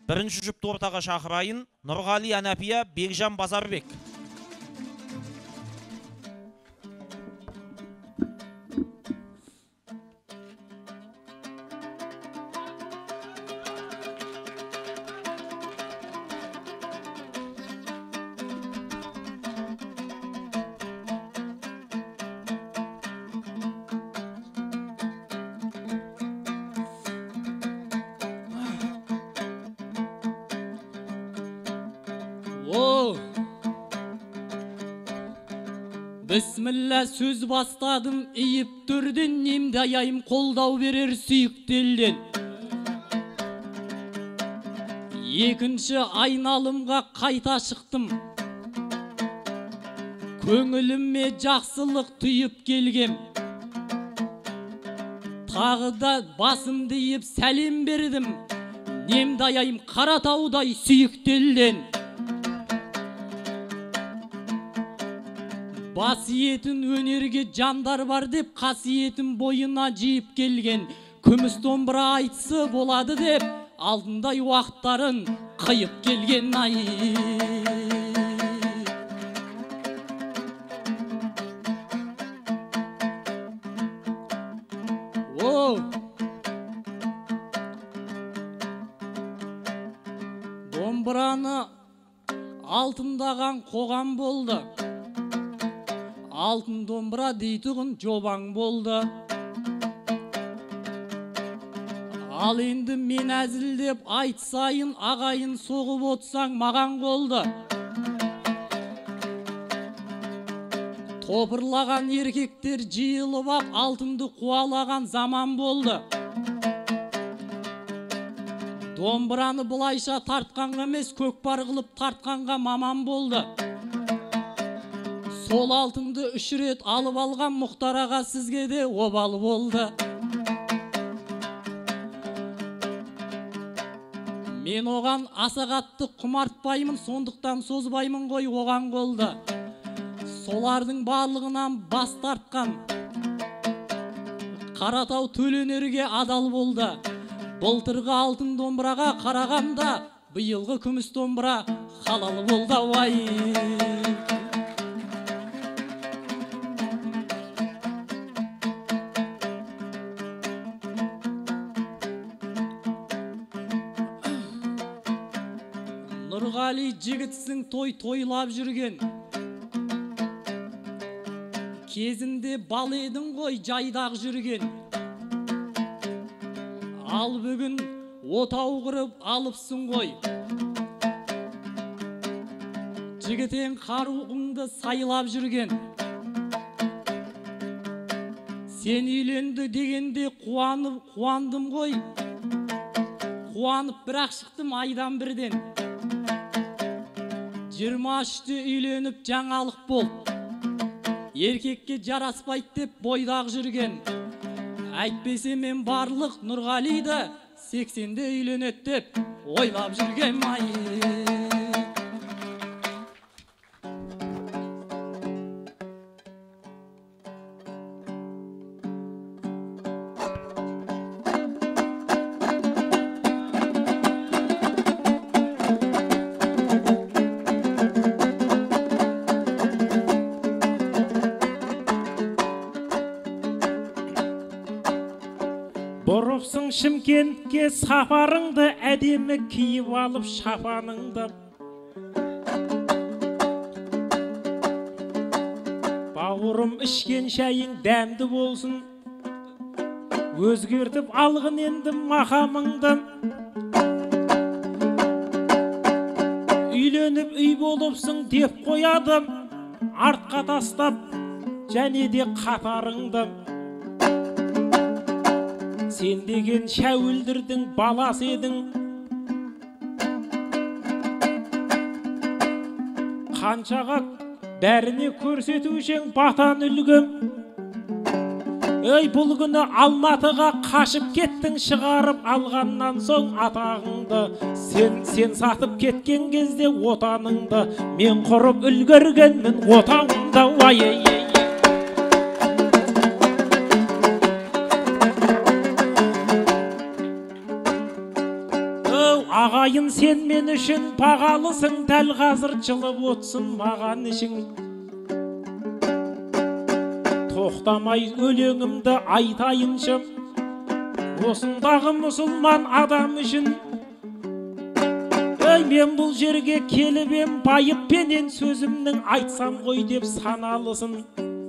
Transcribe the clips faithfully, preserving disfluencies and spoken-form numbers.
Бірінші жұпты ортаға шақырайын. Нұрғали Әнәпия, Бекжан Базарбек. Бісміллә сөз бастадым, иіп түрден немді аяйым қолдау берер сүйіктелден. Екінші айналымға қайта шықтым. Көңіліме жақсылық түйіп келгем. Тағы да басымды иіп сәлем бердім. Немді аяйым Қаратаудай сүйіктелден. Басиетін өнерге жандар бар деп, қасиетін бойына жиып келген. Күміс домбыра айтысы болады деп, алдындай уақыттарын қиып келген. Ай. О! Домбыраны алтындаған қоғам болды. Алтын домбыра дейтұғын жобаң болды. Ал енді мен әзілдеп айтсайын, ағайын соғып отсаң маған қолды. Топырлаған еркектер жиылып ап, алтынды қуалаған заман болды. Домбыраны бұлайша тартқанға емес, көкпар қылып тартқанға маман болды. Сол алтынды үш рет алып алған Мұхтар аға сізге де обал болды. Мен оған асағатты құмартпаймын, сондықтан созбаймын ғой оған қолды. Солардың барлығынан бас тартқан Қаратау төленерге адал болды. Былтырғы алтын домбыраға қарағанда, биылғы күміс домбыра халал болды. Ай! Нұрғали жігітсің той тойлап жүрген. Кезінде бал едің ғой жайдақ жүрген. Ал бүгін отау құрып алыпсың ғой. Жігітен қаруыңды сайлап жүрген. Сен үйленді дегенде қуанып қуандым ғой. Қуанып бірақ шықтым айдан бірден. жиырма үште үйленіп жаңалық болып, еркекке жараспайды деп бойдақ жүрген. Әйтпесе мен барлық Нұрғалиді сексенде үйленет деп ойлап жүрген. Ай. Бұрыпсың Шымкентке сапарыңды, әдемі киіп алып шапаныңды. Бауырым ішкен шайың дәмді болсын, өзгертіп алғын енді мақамыңды. Үйленіп үй болыпсың деп қоядым, артқа тастап және де қатарыңды. Сен деген шәуілдірдің баласы едің. Қаншаға бәріне көрсетушең батан үлгім. Өй, бұл күні Алматыға қашып кеттің, шығарып алғаннан соң атағыңды. Сен, сен сатып кеткен кезде отаныңды, мен құрып үлгергенмін отанымда. Ай-ай-ай. Ағайын сен мен үшін бағалысың, дәл қазір жылып отсын маған ішің. Тоқтамай өлеңімді айтайыншы, осындағы мұсылман адам үшін. Ей, мен бұл жерге келіп ем, байыппенен сөзімнің айтсам ғой деп саналысын.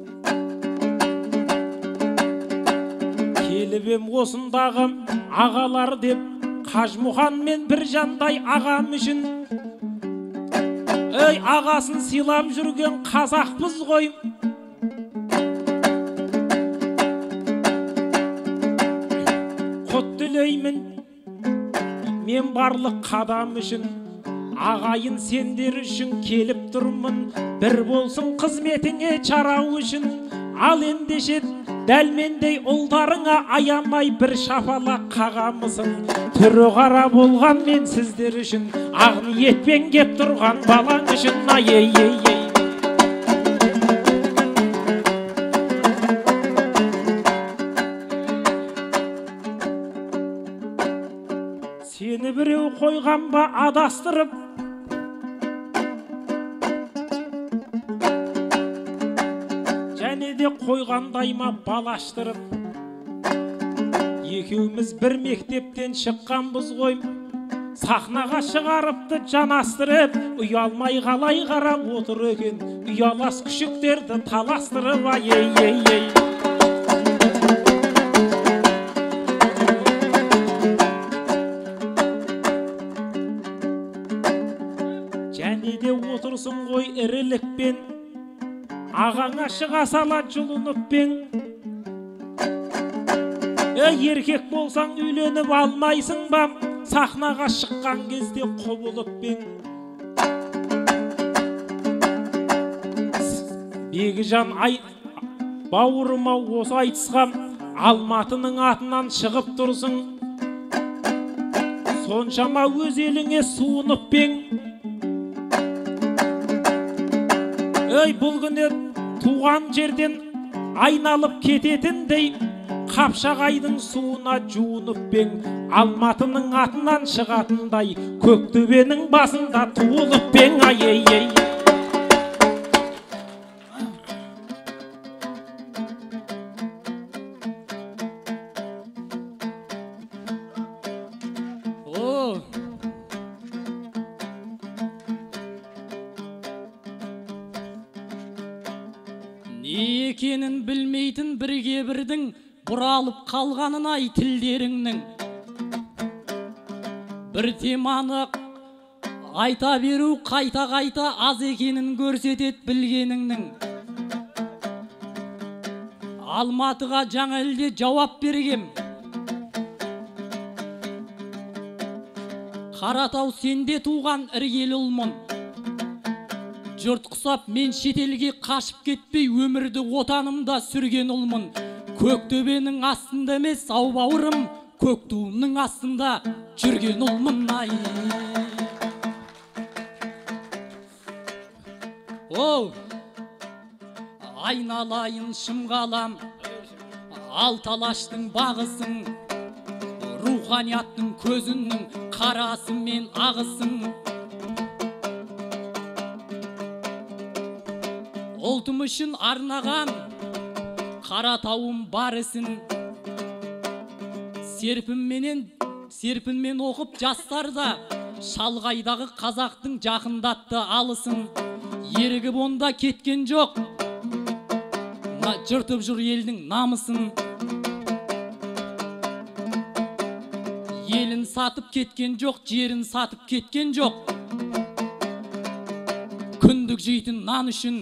Келіп ем осындағы ағалар деп, Қажмұхан мен Біржандай ағам үшін. Ей, ағасын сыйлап жүрген қазақпыз ғой. Құт тілеймін мен барлық қадам үшін, ағайын сендер үшін келіп тұрмын, бір болсын қызметіңе чарау үшін. Ал ендеше дәлмендей ұлдарыңа аямай бір шапалақ қағамысың. Түрі қара болған мен сіздер үшін, ақ ниетпен кеп тұрған балаң үшін. Ай, ей, ей, ей. Сені біреу қойған ба адастырып, және де қойғандай ма балаштырып. Екеуміз бір мектептен шыққанбыз ғой, сахнаға шығарыпты жанастырып. Ұялмай қалай қарап отыр екен, ұялас күшіктерді таластырып. Ай, ей, ей, ей. Және де отырсын ғой ірілікпен, ағаңа шыға сала жұлыныппен. Ей, еркек болсаң үйленіп алмайсың ба, сахнаға шыққан кезде құбылыппен. Бекежан ай бауырыма осы айтысқа Алматының атынан шығып тұрсың, соншама өз еліңе суыныппен. Ей, бұл күні туған жерден айналып кететіндей, Қапшағайдың суына жуыныппен. Алматының атынан шығатындай, Көктөбенің басында туылыппен. Ай, ей, ей. О, не екенін білмейтін бірге бірдің бұралып қалғанын ай тілдеріңнің. Бір теманы айта беру қайта-қайта аз екенін көрсетет білгеніңнің. Алматыға жаңа елде жауап бергем. Қаратау сенде туған іргелі ұлмын. Жұрт құсап мен шетелге қашып кетпей өмірді отанымда сүрген ұлмын. Көктөбенің астында емес ау бауырым, көк туымның астында жүрген ұлмын. Ай, оу, айналайын шымғалам, ал талаштың бағысың, руханияттың көзінің қарасы мен ағысың. Ұлтым үшін арнаған Қаратауым бар ісін. Серпінменен, серпінмен оқып жастарда шалғайдағы қазақтың жақындатты алысын. Ерігіп онда кеткен жоқ, жыртып жүр елдің намысын. Елін сатып кеткен жоқ, жерін сатып кеткен жоқ. Күндік жейтін нан үшін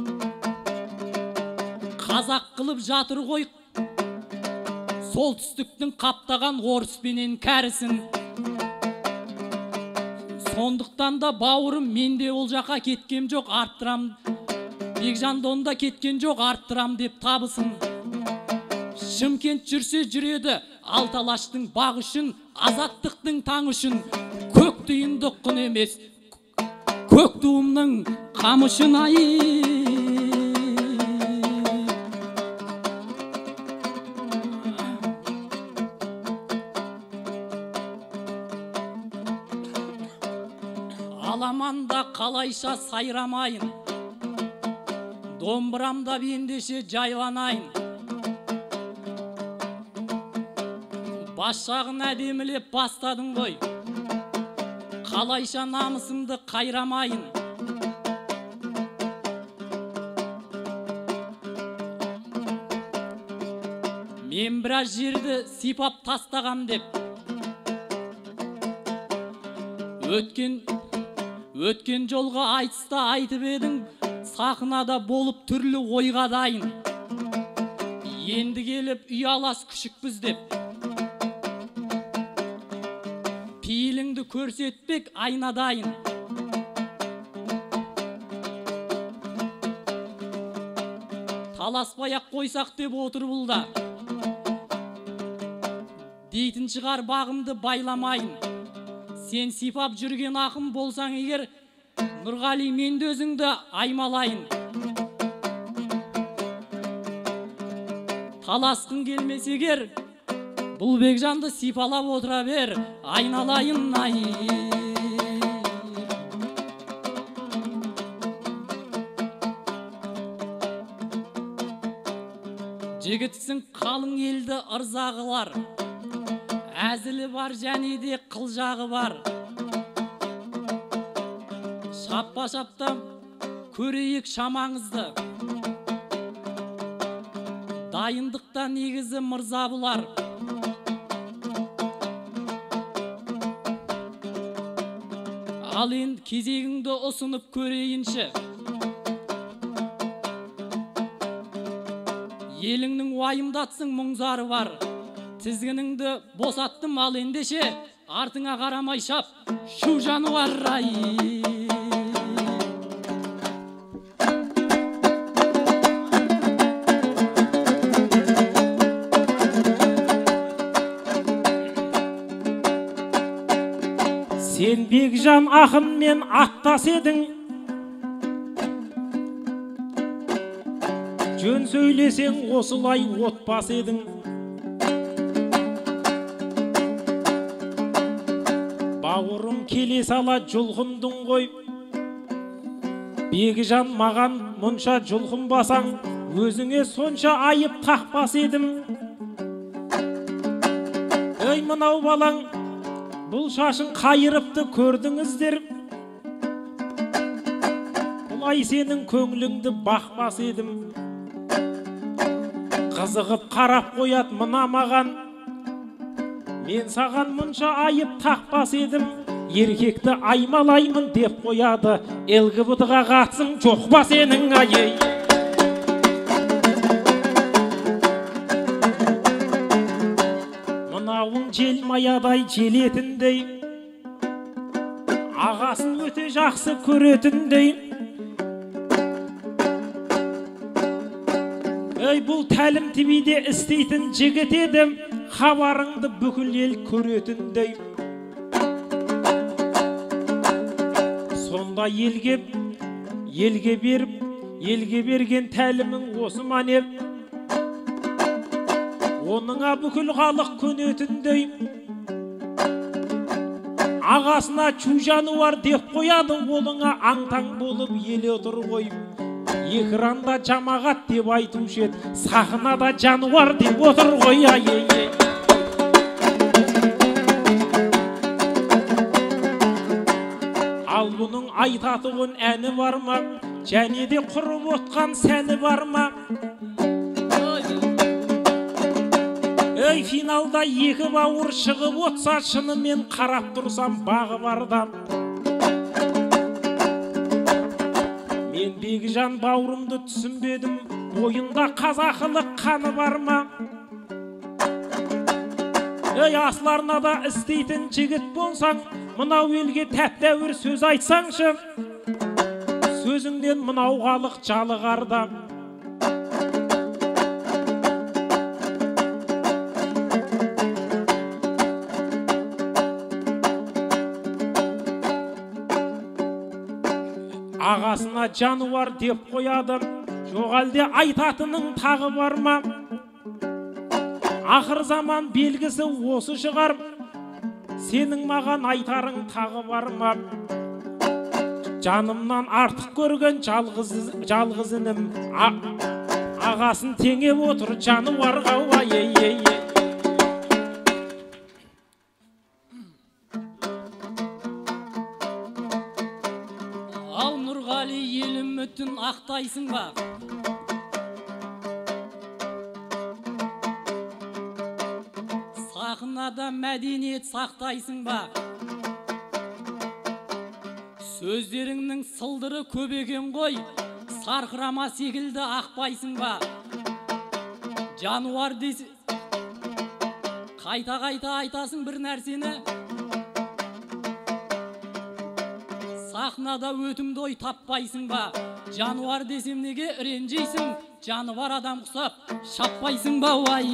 қазақ қылып жатыр ғой солтүстіктің қаптаған орыспенен кәрісін. Сондықтан да бауырым менде ол жаққа кеткем жоқ, арттырам. Бекжанды онда кеткен жоқ, арттырам деп табысын. Шымкент жүрсе жүреді ал талаштың бақ үшін, азаттықтың таң үшін. Көк түйінді құн емес, көк туымның қам үшін. Ай, аламанда қалайша сайрамайын, домбырамда бендеше жайланайын. Бас жағын әдемілеп бастадың ғой, қалайша намысымды қайрамайын. Мен біраз жерді сипап тастағам деп, өткен өткен жолға айтыста айтып едің, сахнада болып түрлі ойға дайын. Енді келіп ұялас күшікпіз деп, пейіліңді көрсетпек айнадайын. Таласпай-ақ қойсақ деп отыр бұлда, дейтін шығар бағымды байламайын. Сен сипап жүрген ақым болсаң егер, Нұрғали, мен де өзіңді аймалайын. Таласқың келмес егер, бұл Бекжанды сипалап отыра бер, айналайын ай. Жігітсің қалың елді ырзағылар, әзілі бар және де қылжағы бар. Шаппа-шаптам көрейік шамаңызды, дайындықта негізі мырза бұлар. Ал енді кезегіңді ұсынып көрейінші, еліңнің уайымдатсың мұңзары бар. Тізгініңді босаттым, ал ендеше артыңа қарамай шап, шу жануар ай. Сен Бекжан ақынмен аттас едің, жөн сөйлесең осылай отпас едің. Бауырым келе сала жұлқындың ғой, Бекжан маған мұнша жұлқынбасаң, өзіңе сонша айып тақпас едім. Ей мынау балаң, бұл шашын қайырыпты көрдіңіздер, бұлай сенің көңіліңді бақпас едім. Қызығып қарап қоят мына маған, мен саған мұнша айып тақпас едім. Еркекті аймалаймын деп қояды, ЛГБТ-ға қатысың жоқ па сенің ай. Мынауың желмаядай желетіндей, ағасын өте жақсы көретіндей. Ей, бұл тәлім тибиде істейтін жігіт едім, хабарыңды бүкіл ел көретіндей. Сонда елге елге беріп, елге берген тәлімің осы манеп, оныңа бүкіл халық көнетіндей. Ағасына чу жануар деп қояды, олыңа аңтаң болып еле отыр ғой. Экранда жамағат деп айтушы еді, сахнада жануар деп отыр ғой. Ай-ай-ай. Ал бұның айтатығын әні бар ма, және де құрып отқан сәні бар ма? Ей, финалда екі бауыр шығып отса, шынымен қарап тұрсам бағы барда. Мен Бекжан бауырымды түсінбедім, бойында қазақылық қаны бар ма? Ей, асларнада істейтін жігіт болсаң, мынау елге тәп-тәуір сөз айтсаңшы, сөзіңден мынау халық жалығарда. Ағасына жануар деп қояды, жоқ әлде айтатының тағы бар ма? Ақыр заман белгісі осы шығар, сенің маған айтарың тағы бар ма? Жанымнан артық көрген жалғыз жалғыз інім ағасын теңеп отыр жануарға ай ей ей. Ал Нұрғали ел үмітін ақтайсың ба? Сахнада мәдениет сақтайсың ба? Сөздеріңнің сылдыры көп екен ғой, сарқырама секілді ақпайсың ба? Жануар десе қайта-қайта айтасың бір нәрсені. Сахнада өтімді ой таппайсың ба? Жануар десем неге ренжейсің? Жаны бар адам құсап шаппайсың ба? Уай!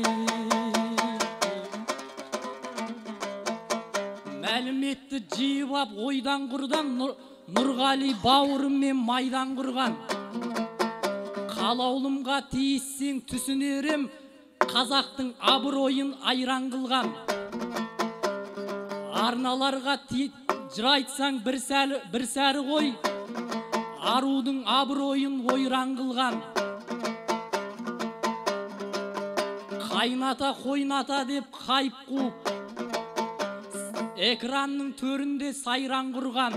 Мәліметті жиып ап ойдан құрдан Нұрғали бауырыммен майдан құрған. Қалаулымға тиіссең түсінерім, қазақтың абыройын айран қылған. Арналарға жырайтсаң бір сәрі ғой, арудың абыройын ойран қылған. Қайната қойната деп қайып қуып, экранның төрінде сайран құрған.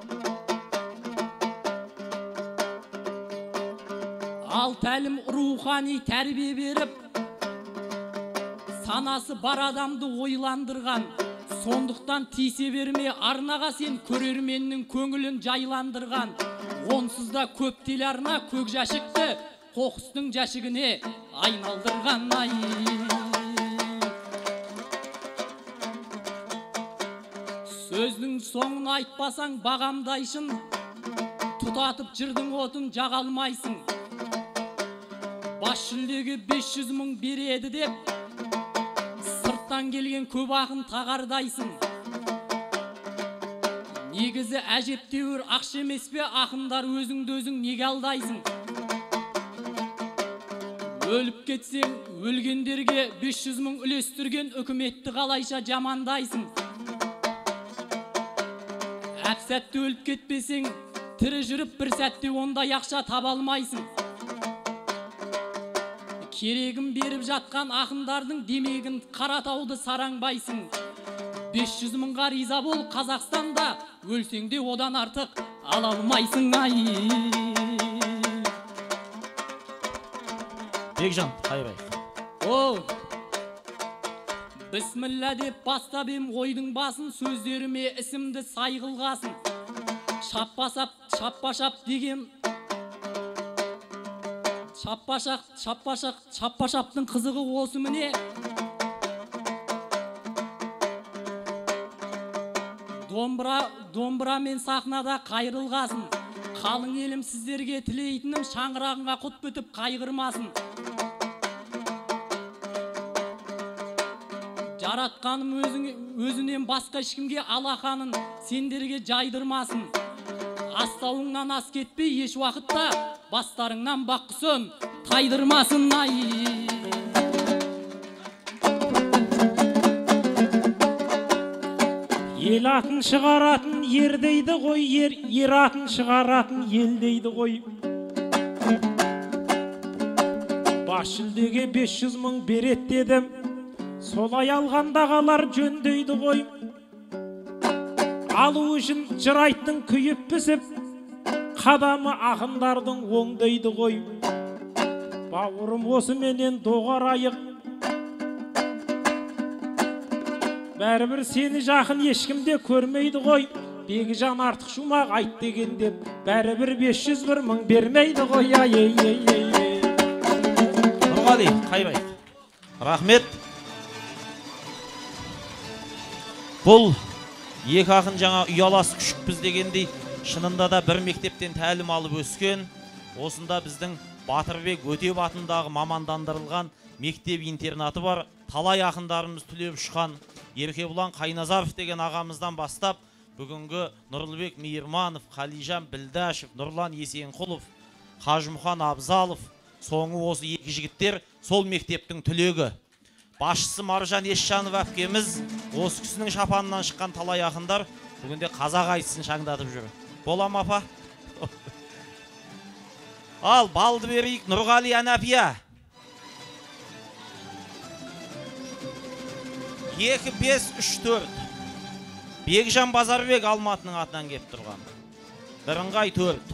Ал тәлім рухани тәрбие беріп, санасы бар адамды ойландырған. Сондықтан тисе берме арнаға сен көрерменнің көңілін жайландырған. Онсыз да көп телеарна көк жәшікті қоқыстың жәшігіне айналдырған. Ай! Сөздің соңын айтпасаң бағамдайшын, тұтатып жырдың отын жағалмайсың. Бас жүлдеге бес жүз мың береді деп, сырттан келген көп ақын тағардайсың. Негізі әжептеуір ақша емес пе, ақындар өзіңді өзің неге алдайсың? Өліп кетсең, өлгендерге бес жүз мың үлестірген үкіметті қалайша жамандайсың? Әп сәтті өліп кетпесең, тірі жүріп бір сәтте ондай ақша таба алмайсың. Керегін беріп жатқан ақындардың демегін Қаратауды сараңбайсың. бес жүз мыңға риза бол, Қазақстанда өлсең де одан артық ала алмайсың. Ай! Бекжан, қайбай. О! Бісміллә деп бастап ем ойдың басын, сөздеріме ісімді сай қылғасын. Шаппасап, шаппашап деген Шаппашақ, шаппашақ, шаппашаптың қызығы осы міне. Домбыра, домбыра мен сахнада қайрылғасын. Қалың елім сіздерге тілейтінім, шаңырағыңа құт бітіп қайғырмасын. Жаратқаным өзінен басқа ешкімге алақанын сендерге жайдырмасын. Астауыңнан ас кетпей еш уақытта бастарыңнан баққысын тайдырмасын. Ай! Ел атын шығаратын ер дейді ғой, ер, ер атын шығаратын ел дейді ғой. Бас жүлдеге бес жүз мың берет дедім, солай алғандағалар жөндейді ғой. Алу үшін жырайттың күйіп пісіп, қадамы ақындардың оңдайды ғой. Бауырым осы менен доғарайық, бәрібір сені жақын ешкімде көрмейді ғой. Бекжан артық шумақ айт деген деп, бәрібір бес жүз бір мың бермейді ғой. Ай, ей, ей, ей. Нұрғали, қайбай. Рахмет. Бұл екі ақын жаңа ұялас күшікпіз дегендей, шынында да бір мектептен тәлім алып өскен. Осында біздің Батырбек Өтеп атындағы мамандандырылған мектеп-интернаты бар. Талай ақындарымыз түлеп ұшқан. Еркебұлан Қайназаров деген ағамыздан бастап, бүгінгі Нұрлыбек Мейірманов, Қалижан Білдашев, Нұрлан Есенқұлов, Қажымұхан Абзалов, соңы осы екі жігіттер сол мектептің түлегі. Басшысы Маржан Есжанов әпкеміз, осы кісінің шапанынан шыққан талай ақындар бүгінде қазақ айтысын шаңдатып жүр. Болам апа. Ал, балды берейік Нұрғали Әнәпия. екі бес үш төрт. Бекжан Базарбек Алматының атынан кеп тұрған. Бірыңғай төрт.